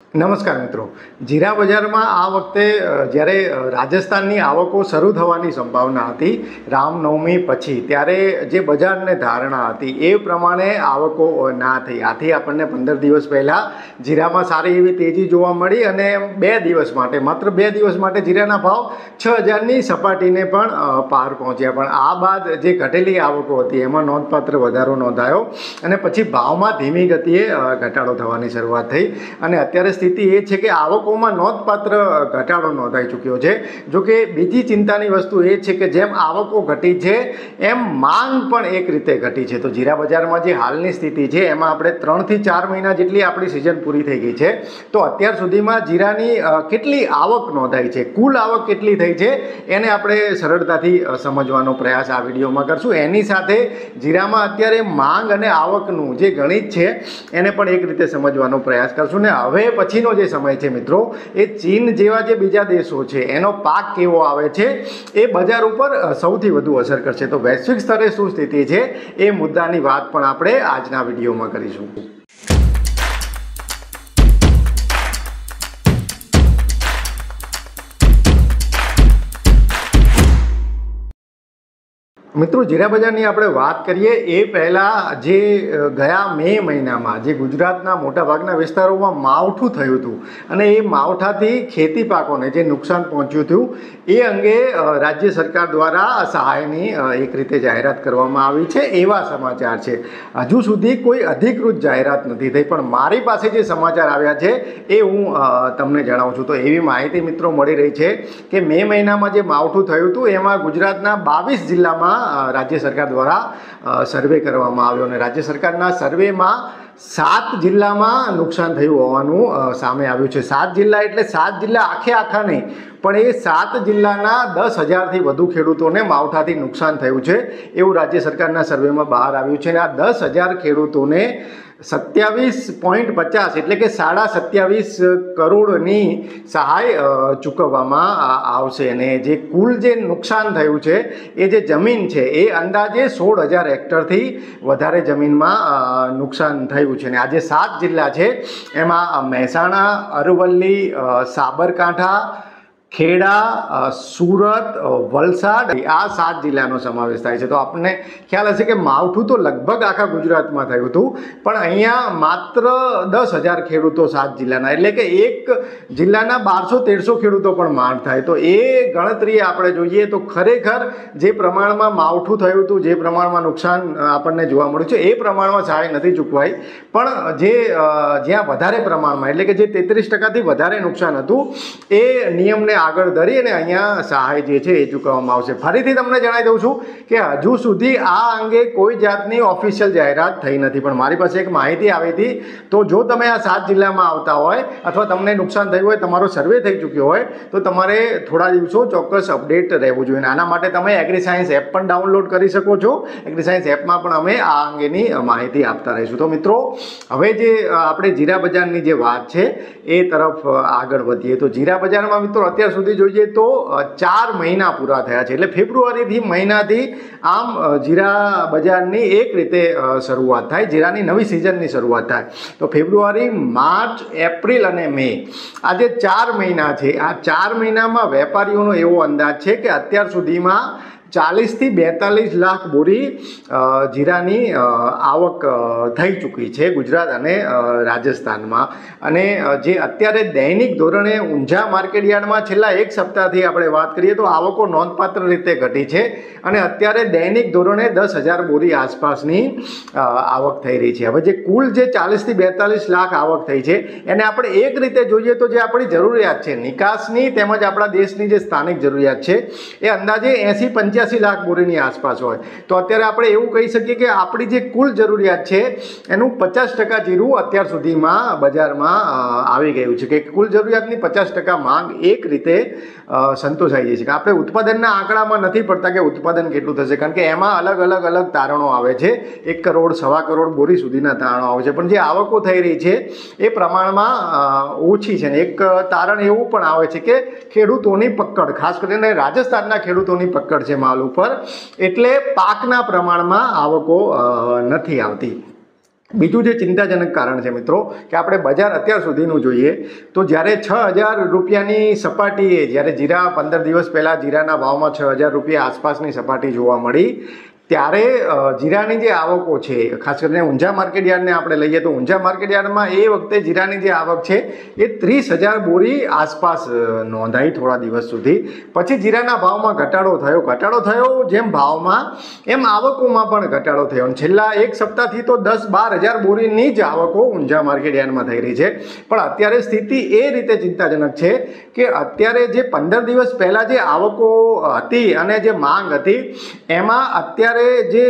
નમસ્કાર મિત્રો, જીરા બજારમાં આ વખતે જ્યારે રાજસ્થાનની આવકો શરૂ થવાની સંભાવના હતી રામનવમી પછી, ત્યારે જે બજારને ધારણા હતી એ પ્રમાણે આવકો ના થઈ. આથી આપણને 15 દિવસ પહેલાં જીરામાં સારી એવી તેજી જોવા મળી અને 2 દિવસ માટે, માત્ર 2 દિવસ માટે જીરાના ભાવ 6000ની સપાટીને પણ પાર પહોંચ્યા. પણ આ બાદ જે ઘટેલી આવકો હતી એમાં નોંધપાત્ર વધારો નોંધાયો અને પછી ભાવમાં ધીમી ગતિએ ઘટાડો થવાની શરૂઆત થઈ અને અત્યારે સ્થિતિ એ છે કે આવકોમાં નોંધપાત્ર ઘટાડો નોંધાઈ ચૂક્યો છે. જો કે બીજી ચિંતાની વસ્તુ એ છે કે જેમ આવકો ઘટી છે એમ માંગ પણ એક રીતે ઘટી છે. તો જીરા બજારમાં જે હાલની સ્થિતિ છે એમાં આપણે 3 થી 4 મહિના જેટલી આપણી સિઝન પૂરી થઈ ગઈ છે. તો અત્યાર સુધીમાં જીરાની કેટલી આવક નોંધાઈ છે, કુલ આવક કેટલી થઈ છે, એને આપણે સરળતાથી સમજવાનો પ્રયાસ આ વિડીયોમાં કરશું. એની સાથે જીરામાં અત્યારે માંગ અને આવકનું જે ગણિત છે એને પણ એક રીતે સમજવાનો પ્રયાસ કરશું. ને હવે પછીનો જે સમય છે મિત્રો, એ ચીન જેવા જે બીજા દેશો છે એનો પાક કેવો આવે છે એ બજાર ઉપર સૌથી વધુ અસર કરશે. તો વૈશ્વિક સ્તરે શું સ્થિતિ છે એ મુદ્દાની વાત પણ આપણે આજના વિડીયોમાં કરીશું. મિત્રો, જીરા બજારની આપણે વાત કરીએ એ પહેલાં જે ગયા મે મહિનામાં જે ગુજરાતના મોટાભાગના વિસ્તારોમાં માવઠું થયું હતું અને એ માવઠાથી ખેતી પાકોને જે નુકસાન પહોંચ્યું હતું એ અંગે રાજ્ય સરકાર દ્વારા સહાયની એક રીતે જાહેરાત કરવામાં આવી છે એવા સમાચાર છે. હજુ સુધી કોઈ અધિકૃત જાહેરાત નથી થઈ, પણ મારી પાસે જે સમાચાર આવ્યા છે એ હું તમને જણાવું છું. તો એવી માહિતી મિત્રો મળી રહી છે કે મે મહિનામાં જે માવઠું થયું હતું એમાં ગુજરાતના 22 જિલ્લામાં રાજ્ય સરકાર દ્વારા સર્વે કરવામાં આવ્યો અને રાજ્ય સરકારના સર્વેમાં 7 જિલ્લામાં નુકસાન થયું હોવાનું સામે આવ્યું છે. 7 જિલ્લા એટલે 7 જિલ્લા આખા નહીં, પણ એ 7 જિલ્લાના 10,000થી વધુ ખેડૂતોને માવઠાથી નુકસાન થયું છે એવું રાજ્ય સરકારના સર્વેમાં બહાર આવ્યું છે. અને આ 10,000 ખેડૂતોને 27.50 એટલે કે 27.5 કરોડની સહાય ચૂકવવામાં આવશે. અને જે કુલ જે નુકસાન થયું છે એ જે જમીન છે એ અંદાજે 16,000 હેક્ટરથી વધારે જમીનમાં નુકસાન થયું છે. અને આ જે 7 જિલ્લા છે એમાં મહેસાણા, અરવલ્લી, સાબરકાંઠા, ખેડા, સુરત, વલસાડ, આ 7 જિલ્લાનો સમાવેશ થાય છે. તો આપણને ખ્યાલ હશે કે માવઠું તો લગભગ આખા ગુજરાતમાં થયું હતું, પણ અહીંયા માત્ર 10,000 ખેડૂતો 7 જિલ્લાના, એટલે કે એક જિલ્લાના 1200-1300 ખેડૂતો પણ માંડ થાય. તો એ ગણતરીએ આપણે જોઈએ તો ખરેખર જે પ્રમાણમાં માવઠું થયું હતું, જે પ્રમાણમાં નુકસાન આપણને જોવા મળ્યું છે એ પ્રમાણમાં સહાય નથી ચૂકવાઈ. પણ જે જ્યાં વધારે પ્રમાણમાં એટલે કે જે 33%થી વધારે નુકસાન હતું એ નિયમને આગળ ધરી અને અહીંયા સહાય જે છે એ ચૂકવવામાં આવશે. ફરીથી તમને જણાવી દઉં છું કે હજુ સુધી આ અંગે કોઈ જાતની ઓફિશિયલ જાહેરાત થઈ નથી, પણ મારી પાસે એક માહિતી આવી હતી. તો જો તમે આ 7 જિલ્લામાં આવતા હોય અથવા તમને નુકસાન થયું હોય, તમારો સર્વે થઈ ચૂક્યો હોય, તો તમારે થોડા દિવસો ચોક્કસ અપડેટ રહેવું જોઈએ. આના માટે તમે એગ્રીસાયન્સ એપ પણ ડાઉનલોડ કરી શકો છો. એગ્રીસાયન્સ એપમાં પણ અમે આ અંગેની માહિતી આપતા રહીશું. તો મિત્રો, હવે જે આપણે જીરા બજારની જે વાત છે એ તરફ આગળ વધીએ. તો જીરા બજારમાં મિત્રો અત્યાર સુધી જોઈએ તો 4 મહિના પૂરા થયા છે, એટલે ફેબ્રુઆરી મહિનાથી આમ જીરા બજારની એક રીતે શરૂઆત થાય, જીરાની નવી સિઝનની શરૂઆત થાય. તો ફેબ્રુઆરી, માર્ચ, એપ્રિલ અને મે, આ જે 4 મહિના છે, આ 4 મહિનામાં વેપારીઓનો એવો અંદાજ છે કે અત્યાર સુધીમાં 40 થી 42 લાખ બોરી જીરાની આવક થઈ ચૂકી છે ગુજરાત અને રાજસ્થાનમાં. અને જે અત્યારે દૈનિક ધોરણે ઊંઝા માર્કેટયાર્ડમાં છેલ્લા 1 સપ્તાહથી આપણે વાત કરીએ તો આવકો નોંધપાત્ર રીતે ઘટી છે અને અત્યારે દૈનિક ધોરણે 10,000 બોરી આસપાસની આવક થઈ રહી છે. હવે જે કુલ જે 40 થી 42 લાખ આવક થઈ છે એને આપણે એક રીતે જોઈએ તો જે આપણી જરૂરિયાત છે નિકાસની તેમજ આપણા દેશની જે સ્થાનિક જરૂરિયાત છે એ અંદાજે 80-85 લાખ બોરીની આસપાસ હોય. તો અત્યારે આપણે એવું કહી શકીએ કે આપણી જે કુલ જરૂરિયાત છે એનું 50% જીરું અત્યાર સુધીમાં બજારમાં આવી ગયું છે, કે કુલ જરૂરિયાતની 50% માંગ એક રીતે સંતોષાઈ જાય છે. કે આપણે ઉત્પાદનના આંકડામાં નથી પડતા કે ઉત્પાદન કેટલું થશે, કારણ કે એમાં અલગ તારણો આવે છે. 1 કરોડ, 1.25 કરોડ બોરી સુધીના તારણો આવે છે, પણ જે આવકો થઈ રહી છે એ પ્રમાણમાં ઓછી છે. ને એક તારણ એવું પણ આવે છે કે ખેડૂતોની પકડ, ખાસ કરીને રાજસ્થાનના ખેડૂતોની પકડ છે માલ ઉપર, એટલે પાકના પ્રમાણમાં આવકો નથી આવતી. બીજું જે ચિંતાજનક કારણ છે મિત્રો કે આપણે બજાર અત્યાર સુધીનું જોઈએ તો જ્યારે 6,000 રૂપિયાની સપાટીએ જ્યારે જીરા 15 દિવસ પહેલાં જીરાના ભાવમાં 6,000 રૂપિયા આસપાસની સપાટી જોવા મળી ત્યારે જીરાની જે આવકો છે ખાસ કરીને ઊંઝા માર્કેટયાર્ડને આપણે લઈએ તો ઊંઝા માર્કેટયાર્ડમાં એ વખતે જીરાની જે આવક છે એ 30,000 બોરી આસપાસ નોંધાઈ થોડા દિવસ સુધી. પછી જીરાના ભાવમાં ઘટાડો થયો જેમ ભાવમાં એમ આવકોમાં પણ ઘટાડો થયો અને છેલ્લા એક સપ્તાહથી તો 10-12,000 બોરીની જ આવકો ઊંઝા માર્કેટયાર્ડમાં થઈ રહી છે. પણ અત્યારે સ્થિતિ એ રીતે ચિંતાજનક છે કે અત્યારે જે 15 દિવસ પહેલાં જે આવકો હતી અને જે માંગ હતી એમાં અત્યારે જે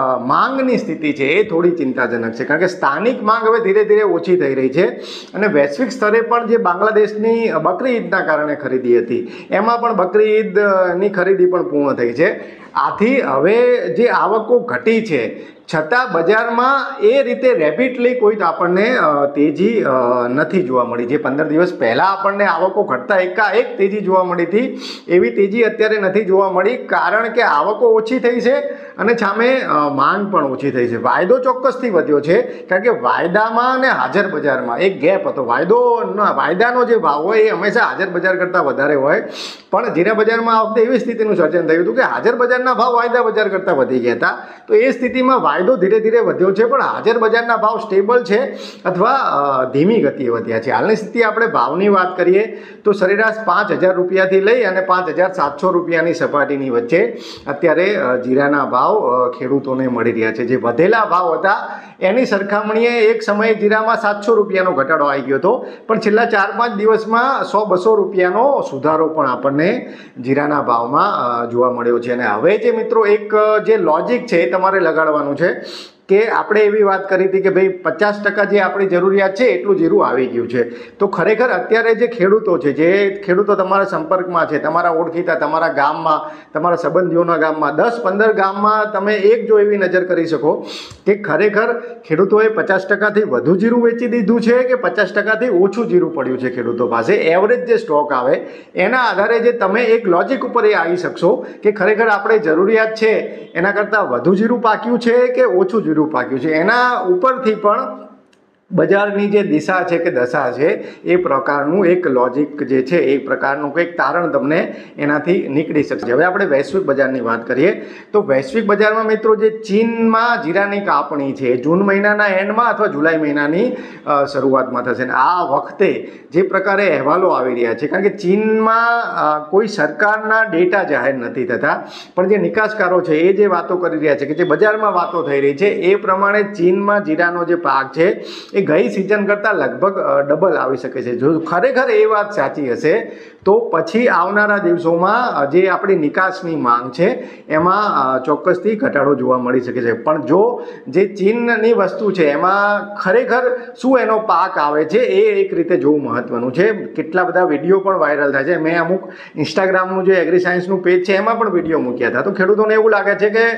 માંગની સ્થિતિ છે એ થોડી ચિંતાજનક છે કારણ કે સ્થાનિક માંગ હવે ધીરે ધીરે ઓછી થઈ રહી છે અને વૈશ્વિક સ્તરે પણ જે બાંગ્લાદેશની બકરી ઈદના કારણે ખરીદી હતી એમાં પણ બકરી ઈદની ખરીદી પણ પૂર્ણ થઈ છે. આથી હવે જે આવકો ઘટી છે છતાં બજારમાં એ રીતે રેપિડલી કોઈ આપણને તેજી નથી જોવા મળી. જે 15 દિવસ પહેલાં આપણને આવકો ઘટતા એકાએક તેજી જોવા મળી હતી એવી તેજી અત્યારે નથી જોવા મળી કારણ કે આવકો ઓછી થઈ છે અને સામે માંગ પણ ઓછી થઈ છે. વાયદો ચોક્કસથી વધ્યો છે કારણ કે વાયદામાં અને હાજર બજારમાં એક ગેપ હતો. વાયદાનો જે ભાવ હોય એ હંમેશા હાજર બજાર કરતાં વધારે હોય પણ જીરા બજારમાં આ વખતે એવી સ્થિતિનું સર્જન થયું હતું કે હાજર બજારના ભાવ વાયદા બજાર કરતાં વધી ગયા હતા. તો એ સ્થિતિમાં વાયદો ધીરે ધીરે વધ્યો છે પણ હાજર બજારના ભાવ સ્ટેબલ છે અથવા ધીમી ગતિએ વધ્યા છે. હાલની સ્થિતિ આપણે ભાવની વાત કરીએ તો સરેરાશ 5,000 રૂપિયાથી લઈ અને 5,700 રૂપિયાની સપાટીની વચ્ચે અત્યારે જીરાના ભાવ ખેડૂતોને મળી રહ્યા છે. જે વધેલા ભાવ હતા એની સરખામણીએ એક સમયે જીરામાં 700 રૂપિયાનો ઘટાડો આવી ગયો હતો પણ છેલ્લા 4-5 દિવસમાં 100-200 રૂપિયાનો સુધારો પણ આપણને જીરાના ભાવમાં જોવા મળ્યો છે. અને હવે જે મિત્રો એક જે લોજિક છે એ તમારે લગાડવાનું છે કે આપણે એવી વાત કરી હતી કે ભાઈ 50% જે આપણી જરૂરિયાત છે એટલું જીરું આવી ગયું છે. તો ખરેખર અત્યારે જે ખેડૂતો છે જે ખેડૂતો તમારા સંપર્કમાં છે તમારા ઓળખીતા તમારા ગામમાં તમારા સંબંધીઓના ગામમાં 10-15 ગામમાં તમે એક જો એવી નજર કરી શકો કે ખરેખર ખેડૂતોએ 50%થી વધુ જીરું વેચી દીધું છે કે 50%થી ઓછું જીરું પડ્યું છે ખેડૂતો પાસે. એવરેજ જે સ્ટોક આવે એના આધારે જે તમે એક લોજિક ઉપર એ આવી શકશો કે ખરેખર આપણે જરૂરિયાત છે એના કરતાં વધુ જીરું પાક્યું છે કે ઓછું જીરું પાક્યું છે. એના ઉપરથી પણ બજારની જે દિશા છે કે દશા છે એ પ્રકારનું એક લોજિક જે છે એ પ્રકારનું કંઈક તારણ તમને એનાથી નીકળી શકશે. હવે આપણે વૈશ્વિક બજારની વાત કરીએ તો વૈશ્વિક બજારમાં મિત્રો જે ચીનમાં જીરાની કાપણી છે જૂન મહિનાના એન્ડમાં અથવા જુલાઈ મહિનાની શરૂઆતમાં થશે. અને આ વખતે જે પ્રકારે અહેવાલો આવી રહ્યા છે કારણ કે ચીનમાં કોઈ સરકારના ડેટા જાહેર નથી થતા પણ જે નિકાસકારો છે એ જે વાતો કરી રહ્યા છે કે જે બજારમાં વાતો થઈ રહી છે એ પ્રમાણે ચીનમાં જીરાનો જે પાક છે એ ગઈ સિઝન કરતાં લગભગ ડબલ આવી શકે છે. જો ખરેખર એ વાત સાચી હશે તો પછી આવનારા દિવસોમાં જે આપણી નિકાસની માંગ છે એમાં ચોક્કસથી ઘટાડો જોવા મળી શકે છે. પણ જો જે ચીનની વસ્તુ છે એમાં ખરેખર શું એનો પાક આવે છે એ એક રીતે જોવું મહત્વનું છે. કેટલા બધા વિડીયો પણ વાયરલ થાય છે. મેં અમુક ઇન્સ્ટાગ્રામનું જે એગ્રી સાયન્સનું પેજ છે એમાં પણ વિડીયો મૂક્યા હતા. તો ખેડૂતોને એવું લાગે છે કે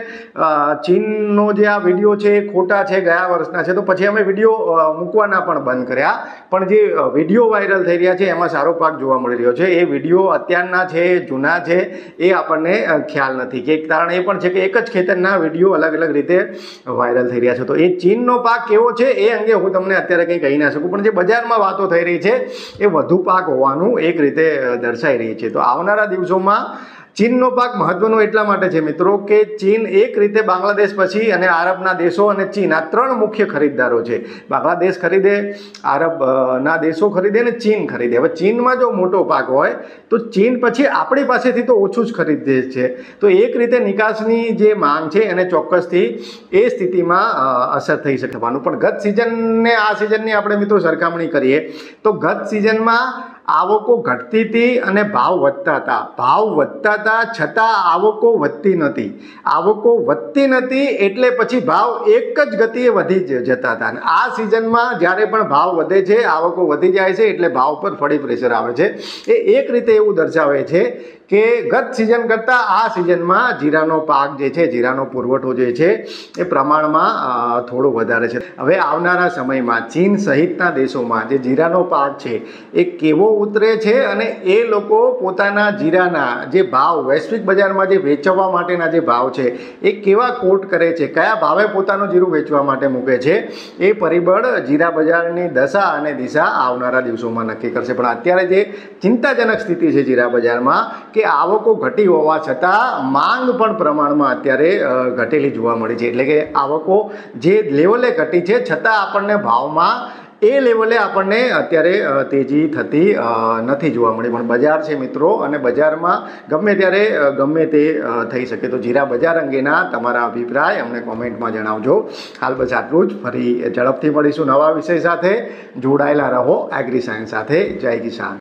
ચીનનો જે આ વિડીયો છે એ ખોટા છે ગયા વર્ષના છે તો પછી અમે વિડીયો મૂકવાના પણ બંધ કર્યા. પણ જે વિડીયો વાયરલ થઈ રહ્યા છે એમાં સારો પાક જોવા મળી રહ્યો છે. એ વિડીયો અત્યારના છે જૂના છે એ આપણને ખ્યાલ નથી કે એક કારણ એ પણ છે કે એક જ ખેતરના વિડીયો અલગ અલગ રીતે વાયરલ થઈ રહ્યા છે. તો એ ચીનનો પાક કેવો છે એ અંગે હું તમને અત્યારે કંઈ કહી ના શકું પણ જે બજારમાં વાતો થઈ રહી છે એ વધુ પાક હોવાનું એક રીતે દર્શાઈ રહી છે. તો આવનારા દિવસોમાં ચીનનો પાક મહત્વનો એટલા માટે છે મિત્રો કે ચીન એક રીતે બાંગ્લાદેશ પછી અને આરબના દેશો અને ચીન આ 3 મુખ્ય ખરીદદારો છે. બાંગ્લાદેશ ખરીદે, આરબના દેશો ખરીદે અને ચીન ખરીદે. હવે ચીનમાં જો મોટો પાક હોય તો ચીન પછી આપણી પાસેથી તો ઓછું જ ખરીદે છે. તો એક રીતે નિકાસની જે માંગ છે એને ચોક્કસથી એ સ્થિતિમાં અસર થઈ શકવાનું. પણ ગત સિઝનને આ સિઝનની આપણે મિત્રો સરખામણી કરીએ તો ગત સિઝનમાં આવકો ઘટતી હતી અને ભાવ વધતા હતા. ભાવ વધતા હતા છતાં આવકો વધતી નથી. આવકો વધતી નથી એટલે પછી ભાવ એક જ ગતિએ વધી જતા હતા. અને આ સિઝનમાં જ્યારે પણ ભાવ વધે છે આવકો વધી જાય છે એટલે ભાવ પર ફરી પ્રેશર આવે છે. એ એક રીતે એવું દર્શાવે છે કે ગત સિઝન કરતાં આ સિઝનમાં જીરાનો પાક જે છે જીરાનો પુરવઠો જે છે એ પ્રમાણમાં થોડો વધારે છે. હવે આવનારા સમયમાં ચીન સહિતના દેશોમાં જે જીરાનો પાક છે એ કેવો ઉતરે છે અને એ લોકો પોતાના જીરાના જે ભાવ વૈશ્વિક બજારમાં જે વેચવા માટેના જે ભાવ છે એ કેવા કોટ કરે છે, કયા ભાવે પોતાનું જીરું વેચવા માટે મૂકે છે, એ પરિબળ જીરા બજારની દશા અને દિશા આવનારા દિવસોમાં નક્કી કરશે. પણ અત્યારે જે ચિંતાજનક સ્થિતિ છે જીરા બજારમાં કે આવકો ઘટી હોવા છતાં માંગ પણ પ્રમાણમાં અત્યારે ઘટેલી જોવા મળી છે. એટલે કે આવકો જે લેવલે ઘટી છે છતાં આપણને ભાવમાં એ લેવલે આપણને અત્યારે તેજી થતી નથી જોવા મળી. પણ બજાર છે મિત્રો, અને બજારમાં ગમે ત્યારે ગમે તે થઈ શકે. તો જીરા બજાર અંગેના તમારા અભિપ્રાય અમને કોમેન્ટમાં જણાવજો. હાલ બસ આટલું જ. ફરી ઝડપથી મળીશું નવા વિષય સાથે. જોડાયેલા રહો એગ્રી સાયન્સ સાથે. જય કિસાન.